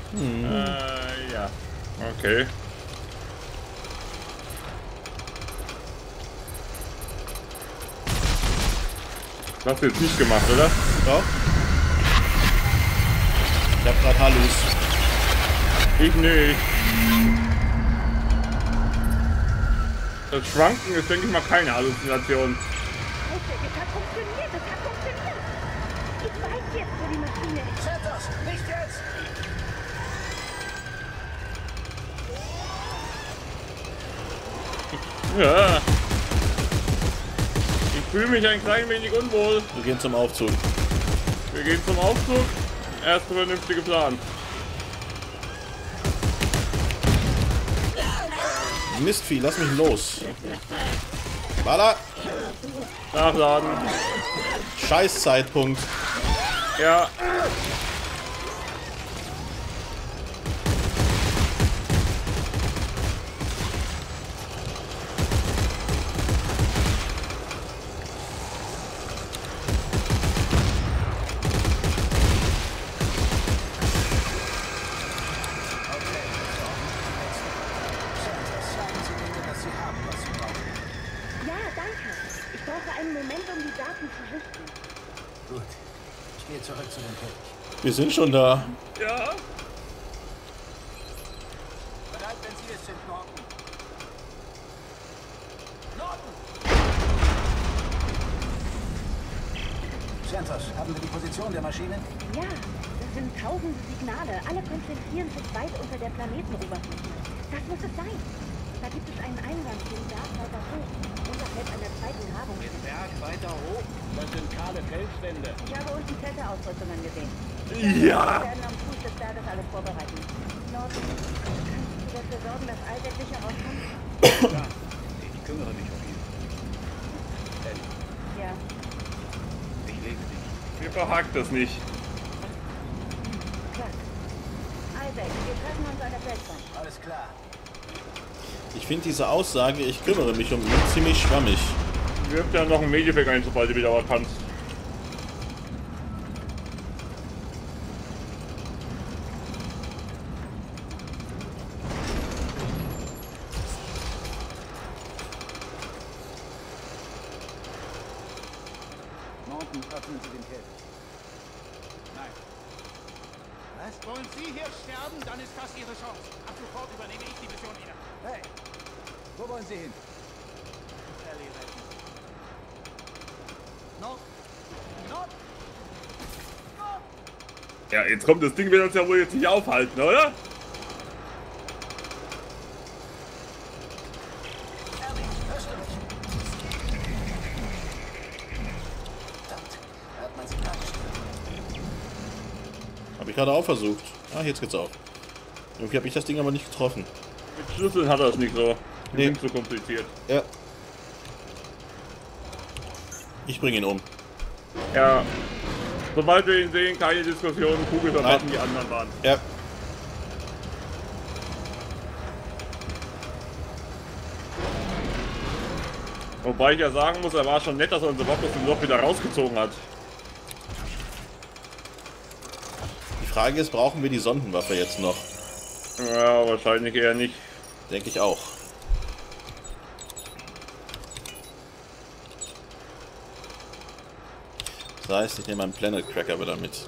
Ja. Okay. Das hast du jetzt nicht gemacht, oder? Doch. Ich hab grad Hallus. Ich nicht. Das Schwanken ist, denke ich mal, keine Halluzination. Das hat funktioniert, das hat funktioniert. Ich weiß jetzt, wo die Maschine ist. Santos, nicht jetzt! Ja. Ich fühle mich ein klein wenig unwohl. Wir gehen zum Aufzug. Wir gehen zum Aufzug. Erster vernünftige Plan. Mistvieh, lass mich los. Baller! Nachladen. Scheiß Zeitpunkt. Ja. Sagen Sie mir, dass Sie haben, was Sie brauchen. Ja, danke. Ich brauche einen Moment, um die Daten zu sichten. Gut. Ich gehe zurück zu dem Kelch. Wir sind schon da. Ja. Bereit, wenn Sie es sind, Norton. Norton! Santos, haben wir die Position der Maschine? Ja, das sind tausende Signale. Alle konzentrieren sich weit unter der Planetenoberfläche. Das muss es sein. Da gibt es einen Eingang, den Berg weiter hoch, unterhalb einer zweiten Grabung. Den Berg weiter hoch? Das sind kahle Felswände. Ich habe unten Kletteraausrüstungen gesehen. Ja. Wir werden am Fuß des Berges alles vorbereiten. Norton, kannst du dafür sorgen, dass Isaac sicher rauskommt? Ja, ich kümmere mich um ihn. Denn Ja. ich lebe nicht. Mir verhakt das nicht. Klar. Isaac, wir treffen uns an der Felswand. Alles klar. Ich finde diese Aussage, ich kümmere mich um ihn, ziemlich schwammig. Wirft ja noch ein Medipack ein, sobald du wieder was kannst. Norton, öffnen Sie den Kelch. Nein. Was? Wollen Sie hier sterben, dann ist das Ihre Chance. Ab sofort übernehme ich die Mission wieder. Hey! Wo wollen Sie hin? Ellie retten. Noch? Noch? Ja, jetzt kommt das Ding, wird uns ja wohl jetzt nicht aufhalten, oder? Ellie, hörst du mich? Verdammt, er hat mein Signal gestört. Habe ich gerade auch versucht. Ah, jetzt geht's auf. Irgendwie habe ich das Ding aber nicht getroffen. Mit Schlüsseln hat er es nicht so. Die Nee. sind zu kompliziert. Ja. Ich bringe ihn um. Ja. Sobald wir ihn sehen, keine Diskussion, Kugel verpassen, Nein. die anderen waren. Ja. Wobei ich ja sagen muss, er war schon nett, dass er unsere Waffe aus dem Loch wieder rausgezogen hat. Die Frage ist, brauchen wir die Sondenwaffe jetzt noch? Ja, wahrscheinlich eher nicht. Denke ich auch. Das heißt, ich nehme meinen Planet Cracker wieder mit.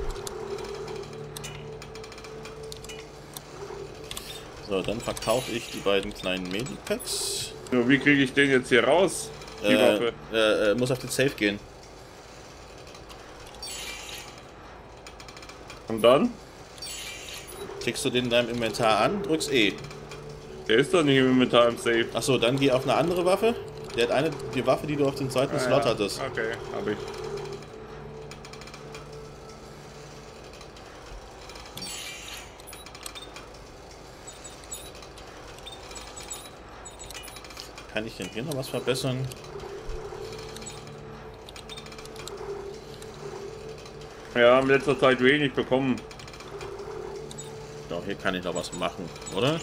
So, dann verkaufe ich die beiden kleinen Medipacks. Nur wie kriege ich den jetzt hier raus? Die Waffe. Muss auf den Safe gehen. Und dann? Klickst du den in deinem Inventar an, drückst E. Der ist doch nicht im Inventar im Safe. Achso, dann geh auf eine andere Waffe. Der hat die Waffe, die du auf dem zweiten Slot hattest. Okay, hab ich. Kann ich denn hier noch was verbessern? Ja, in letzter Zeit wenig bekommen. Doch, hier kann ich noch was machen, oder?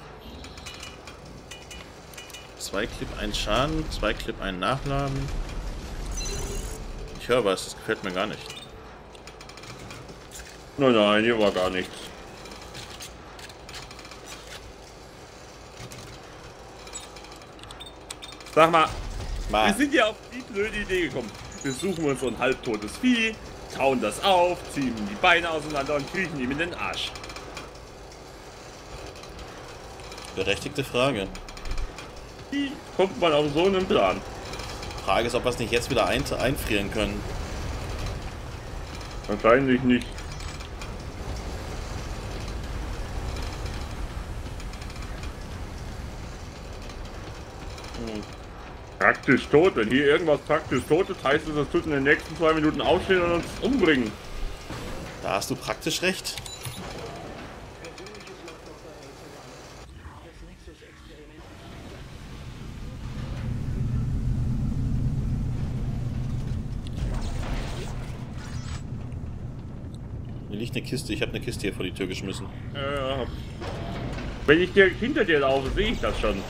2 Clip, 1 Schaden, 2 Clip, 1 Nachladen. Ich höre was, das gefällt mir gar nicht. Nein, nein, hier war gar nichts. Sag mal, wir Mal. sind ja auf die blöde Idee gekommen. Wir suchen uns so ein halbtotes Vieh, tauen das auf, ziehen die Beine auseinander und kriechen ihm in den Arsch. Berechtigte Frage. Wie kommt man auf so einen Plan? Frage ist, ob wir es nicht jetzt wieder einfrieren können. Wahrscheinlich nicht. Praktisch tot. Wenn hier irgendwas praktisch tot ist, heißt es, das tut in den nächsten 2 Minuten aufstehen und uns umbringen. Da hast du praktisch recht. Hier liegt eine Kiste. Ich habe eine Kiste hier vor die Tür geschmissen. Wenn ich direkt hinter dir laufe, sehe ich das schon.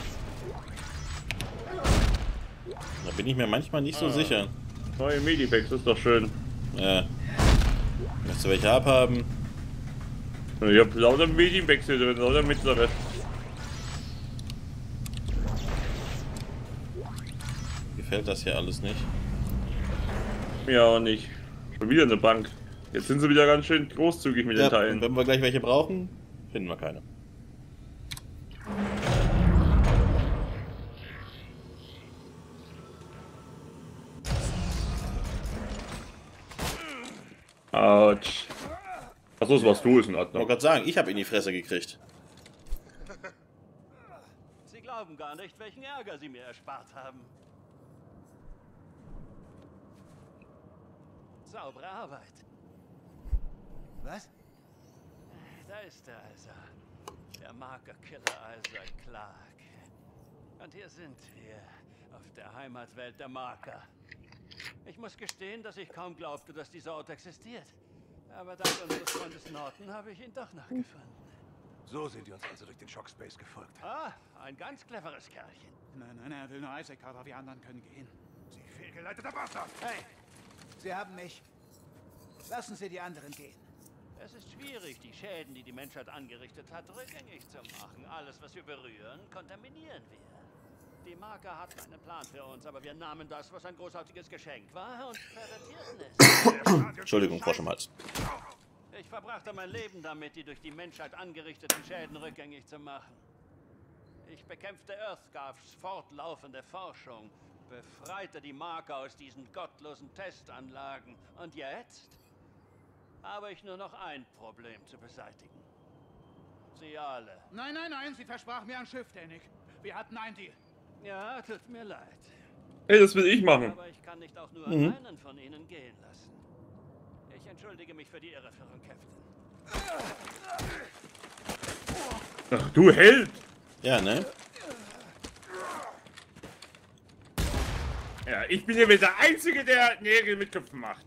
Da bin ich mir manchmal nicht so sicher. Neue Medipacks, ist doch schön. Möchtest du welche abhaben? Ich hab lauter Medipacks hier drin, lauter mittlere. Gefällt das hier alles nicht. Mir auch nicht. Schon wieder eine Bank. Jetzt sind sie wieder ganz schön großzügig mit den Ja, Teilen. und wenn wir gleich welche brauchen, finden wir keine. Autsch. Achso, das warst du, ist in Ich wollte Ordnung. gerade sagen, ich habe in die Fresse gekriegt. Sie glauben gar nicht, welchen Ärger Sie mir erspart haben. Saubere Arbeit. Was? Da ist er also. Der Markerkiller Isaac Clarke. Und hier sind wir. Auf der Heimatwelt der Marker. Ich muss gestehen, dass ich kaum glaubte, dass dieser Ort existiert. Aber dank unseres Freundes Norton habe ich ihn doch noch gefunden. So sind die uns also durch den Shockspace gefolgt. Ah, ein ganz cleveres Kerlchen. Nein, er will nur Isaac, aber wir anderen können gehen. Sie fehlgeleiteter Bastard! Hey, Sie haben mich. Lassen Sie die anderen gehen. Es ist schwierig, die Schäden, die die Menschheit angerichtet hat, rückgängig zu machen. Alles, was wir berühren, kontaminieren wir. Die Marker hatten einen Plan für uns, aber wir nahmen das, was ein großartiges Geschenk war, und pervertierten es. Entschuldigung, Frosch im Hals. Ich verbrachte mein Leben damit, die durch die Menschheit angerichteten Schäden rückgängig zu machen. Ich bekämpfte Earthgarfs fortlaufende Forschung, befreite die Marker aus diesen gottlosen Testanlagen. Und jetzt habe ich nur noch ein Problem zu beseitigen. Sie alle. Nein, nein, nein, Sie versprach mir ein Schiff, Danik. Wir hatten einen Deal. Ja, tut mir leid. Hey, das will ich machen. Aber ich kann nicht auch nur einen von ihnen gehen lassen. Ich entschuldige mich für die Irreführung, Captain. Ach, du Held! Ja, ne? Ja, ich bin hier der Einzige, der Nägel mit Köpfen macht.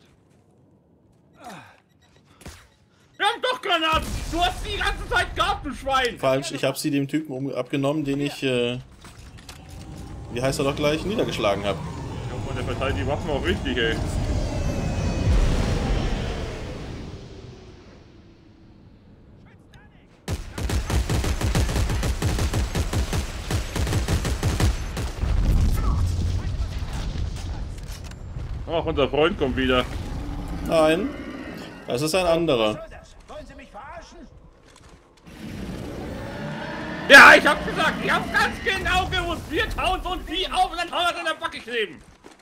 Wir haben doch Granaten! Du hast die ganze Zeit gehabt, du Schwein! Falsch, ich habe sie dem Typen abgenommen, den ich, wie heißt er doch gleich, niedergeschlagen habe. Ja, und der verteilt die Waffen auch richtig, ey. Ach, unser Freund kommt wieder. Nein, das ist ein anderer. Wollen Sie mich verarschen? Ja, ich hab gesagt, ich hab ganz genau gewusst, wir tauen so ein Vieh auf und dann hauen wir es in der Backe kleben.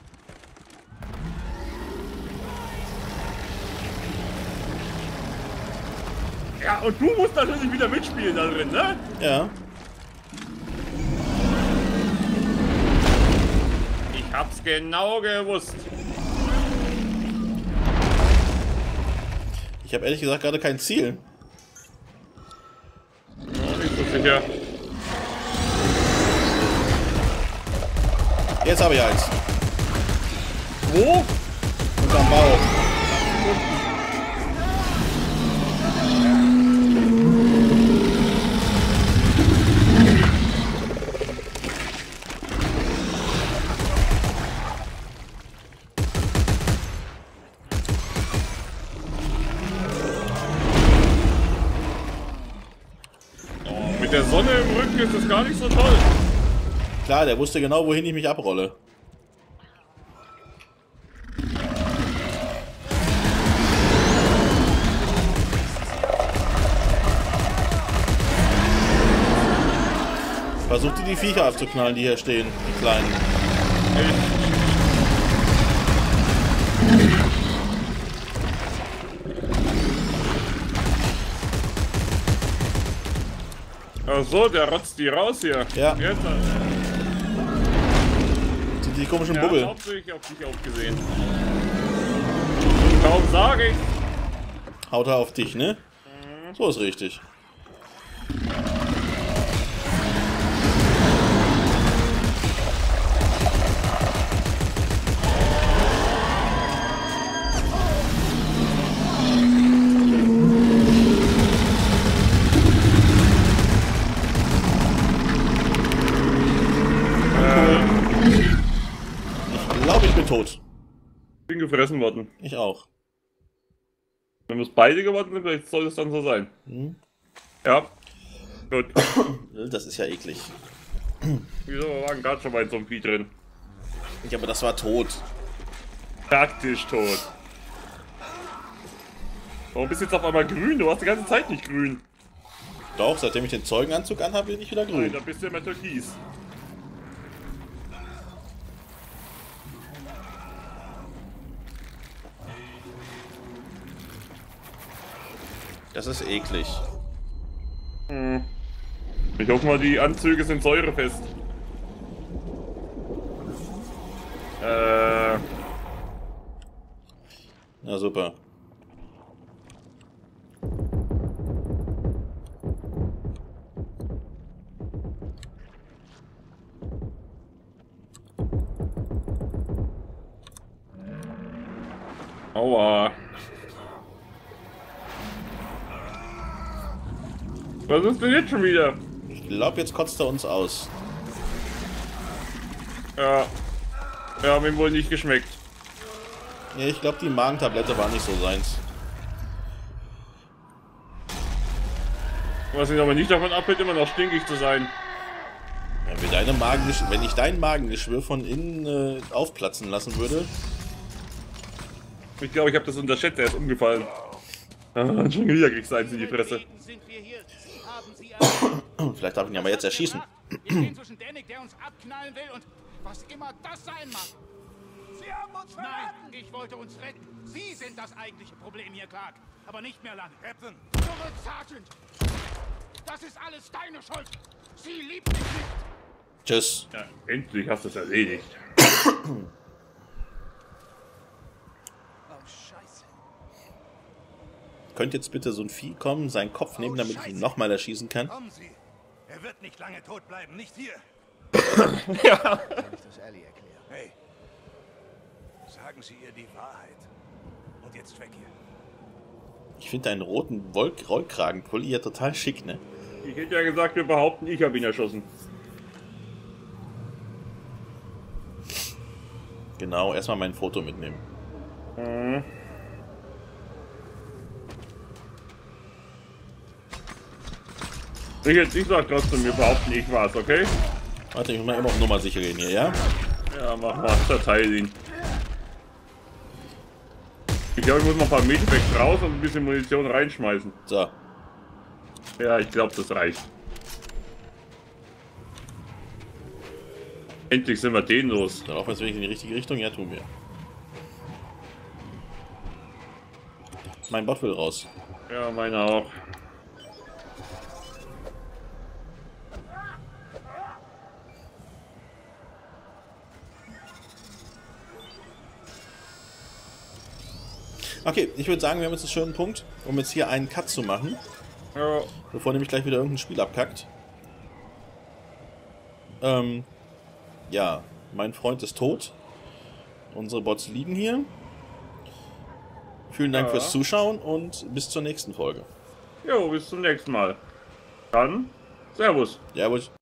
Ja, und du musst natürlich wieder mitspielen da drin, ne? Ja. Ich hab's genau gewusst. Ich habe ehrlich gesagt gerade kein Ziel. Ja, nicht so sicher. Jetzt habe ich eins. Wo? Unterm Bauch. Mit der Sonne im Rücken ist das gar nicht so toll. Klar, der wusste genau, wohin ich mich abrolle. Versucht die Viecher abzuknallen, die hier stehen, die kleinen. Ach so, der rotzt die raus hier. Ja. Jetzt, Sind die komischen ja, Bubbel. hauptsächlich auf dich aufgesehen. Kaum sage ich. Haut er auf dich, ne? So ist richtig. Ich glaube, ich bin tot. Bin gefressen worden. Ich auch. Wenn wir es beide geworden sind, vielleicht soll es dann so sein. Hm? Ja. Gut. Das ist ja eklig. Wieso waren gerade schon mal so ein Vieh drin? Ja, aber das war tot. Praktisch tot. Warum bist du jetzt auf einmal grün? Du warst die ganze Zeit nicht grün. Doch, seitdem ich den Zeugenanzug anhabe, bin ich wieder Nein, grün. da bist du immer türkis. Das ist eklig. Ich hoffe mal, die Anzüge sind säurefest. Na super. Aua. Was ist denn jetzt schon wieder? Ich glaube, jetzt kotzt er uns aus. Ja. Ja, haben ihm wohl nicht geschmeckt. Ja, ich glaube, die Magentablette war nicht so seins. Was ihn aber nicht davon abhält, immer noch stinkig zu sein. Wenn ich dein Magengeschwür von innen aufplatzen lassen würde. Ich glaube, ich habe das unterschätzt, er ist umgefallen. Ah, schon wieder kriegst du eins in die Fresse. Sind wir hier? Sie haben sie alle. Vielleicht darf ich ihn aber jetzt erschießen. Wir stehen zwischen Danik, der uns abknallen will, und was immer das sein mag. Sie haben uns Nein, verraten! ich wollte uns retten. Sie sind das eigentliche Problem hier, Clark. Aber nicht mehr lange. Captain! Zurück, Sergeant! Das ist alles deine Schuld. Sie liebt dich nicht. Tschüss. Ja, endlich hast du es erledigt. Oh, Scheiße. Könnte jetzt bitte so ein Vieh kommen, seinen Kopf nehmen, damit ich ihn nochmal erschießen kann? Kommen Sie! Er wird nicht lange tot bleiben, nicht hier! Ja. Kann ich das Ellie erklären? Hey! Sagen Sie ihr die Wahrheit. Und jetzt weg hier. Ich finde deinen roten Rollkragenpulli ja total schick, ne? Ich hätte ja gesagt, wir behaupten, ich habe ihn erschossen. Genau, erstmal mein Foto mitnehmen. Ich sag trotzdem, wir behaupten, ich war's, okay? Warte, ich muss mal immer auf Nummer sicher gehen hier, ja? Ja, mach mal, zerteil ihn. Ich glaube, ich muss noch ein paar Medpacks raus und ein bisschen Munition reinschmeißen. So. Ja, ich glaube, das reicht. Endlich sind wir den los. Dann laufen wir jetzt wirklich in die richtige Richtung? Ja, tun wir. Mein Bot will raus. Ja, meine auch. Okay, ich würde sagen, wir haben jetzt einen schönen Punkt, um jetzt hier einen Cut zu machen. Ja, Bevor nämlich gleich wieder irgendein Spiel abkackt. Ja, mein Freund ist tot. Unsere Bots liegen hier. Vielen Dank fürs Zuschauen und bis zur nächsten Folge. jo, bis zum nächsten Mal. Dann, Servus. Ja,